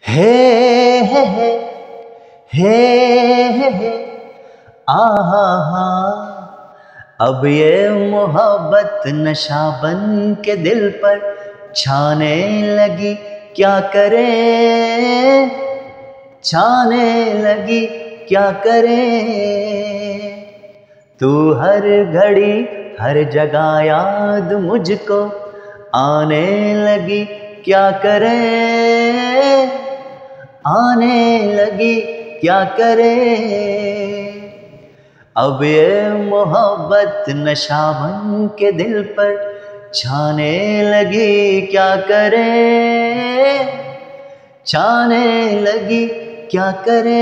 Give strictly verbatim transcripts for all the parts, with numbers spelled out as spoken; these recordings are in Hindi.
हे हे हे हे हे हे आहा हा। अब ये मोहब्बत नशा बन के दिल पर छाने लगी, क्या करे छाने लगी क्या करे। तू हर घड़ी हर जगह याद मुझको आने लगी, क्या करे आने लगी क्या करे। अब ये मोहब्बत नशा बन के दिल पर छाने लगी, क्या करे छाने लगी क्या करे।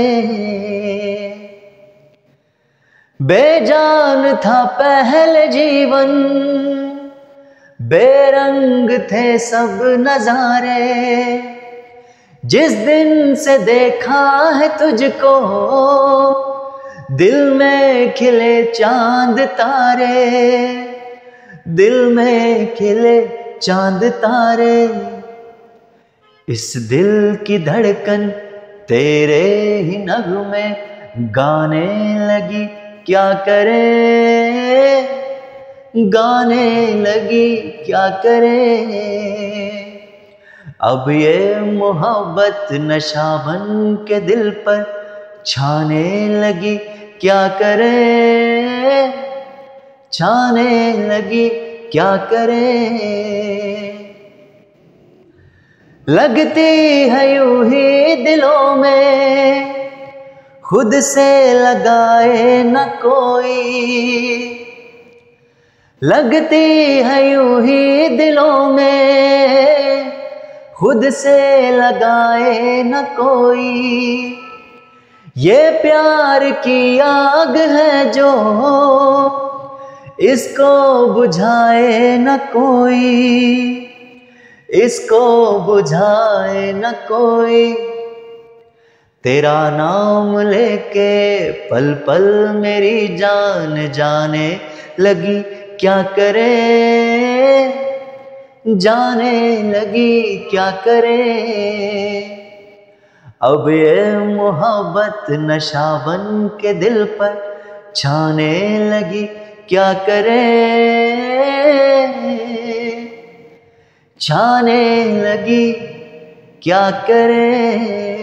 बेजान था पहले जीवन, बेरंग थे सब नजारे। जिस दिन से देखा है तुझको दिल में खिले चांद तारे, दिल में खिले चांद तारे। इस दिल की धड़कन तेरे ही नगमे गाने लगी, क्या करे गाने लगी क्या करे। अब ये मोहब्बत नशा बन के दिल पर छाने लगी, क्या करे छाने लगी क्या करे। लगती है यूं ही दिलों में खुद से लगाए न कोई। लगती है यूं ही दिलों में खुद से लगाए न कोई। ये प्यार की आग है जो इसको बुझाए न कोई, इसको बुझाए न कोई। तेरा नाम लेके पल पल मेरी जान जाने लगी, क्या करे जाने लगी क्या करे। अब ये मोहब्बत नशा बन के दिल पर छाने लगी, क्या करे छाने लगी क्या करे।